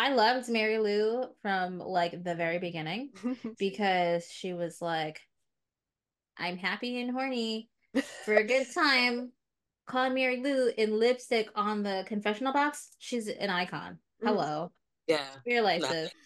I loved Mary Lou from like the very beginning because she was like, I'm happy and horny for a good time. Call Mary Lou in lipstick on the confessional box. She's an icon. Mhm. Hello. Yeah. Your life, No, sis.